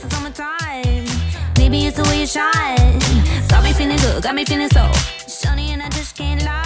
the summertime. Maybe it's the way you shine. Got me feeling good, got me feeling so sunny, and I just can't lie.